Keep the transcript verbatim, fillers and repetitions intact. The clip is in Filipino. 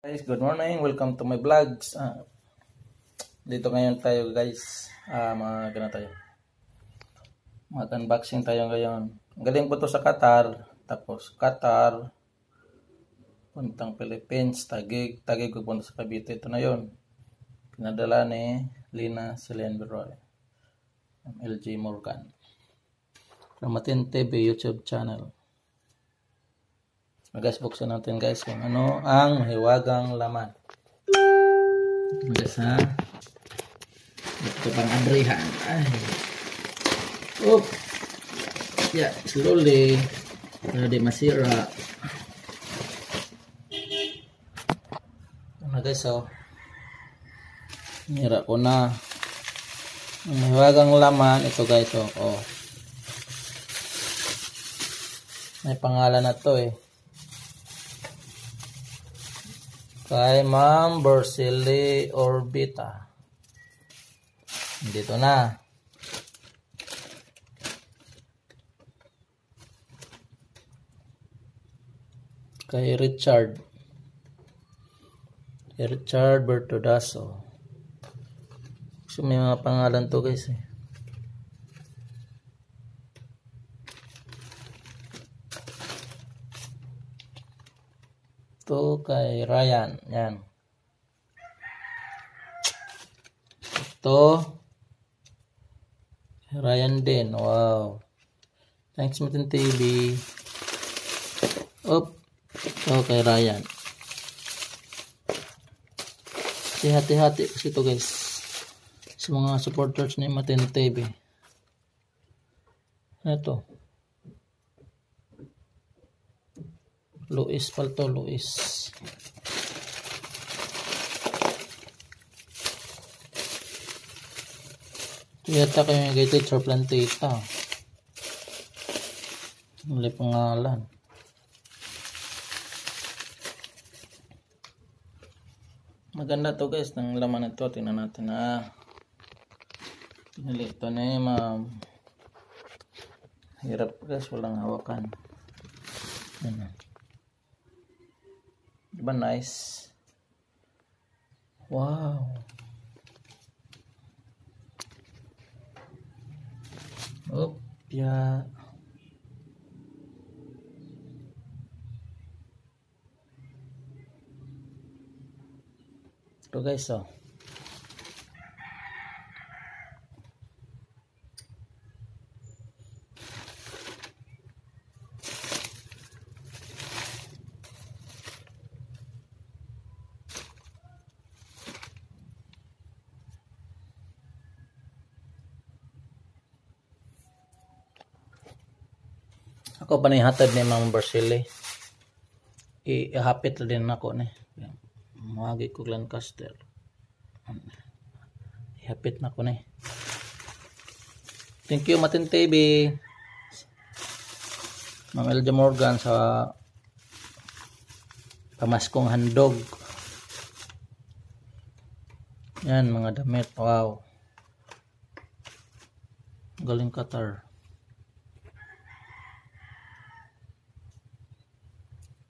Guys, good morning. Welcome to my vlogs. Uh, dito ngayon tayo guys. Uh, mag ano tayo. Mag-unboxing tayo ngayon. Galing po to sa Qatar. Tapos Qatar. Puntang Philippines. Tagig. Tagig ko punta sa Cavite. Ito na yun. Pinadala ni Lina Silenberoy. L J Morgan. From MatinTv YouTube channel. Guys, buksan natin guys kung ano ang mahiwagang laman. Ito guys ha. Ito pang abrihan. Ay. Oop. Yeah, slowly. Para di masira. Ano guys oh. Nira ko na. Ang mahiwagang laman. Ito guys oh. Oh. May pangalan na to eh. Kay Ma'am Borsili Orbita. Dito na. Kay Richard. Kay Richard Bertodaso. So may mga pangalan to guys eh. Ito kay Ryan. Yan. Ito. Ryan din. Wow. Thanks MatinTv. Op. Ito kay Ryan. Hati-hati kasi ito guys. Sa mga supporters ni MatinTv. Ito. Luis palto, Luis. Yata kayo yung gated sa plantita. Mali pangalan. Maganda to guys, ng laman na to. Tingnan natin na. Pinili ito na eh, ma'am. Hirap guys, walang hawakan. Ano. Diba nice? Wow. Oop, yeah. Ito guys, oh. Ako pa na ihatad ni Ma'am Borsili. I-hapit din ako ni. Mawagi ko Lancaster. I-hapit na ko ni. Thank you MatinTv. Ma'am L J Morgan sa pamaskong handog. Yan mga damit. Wow. Galing Qatar.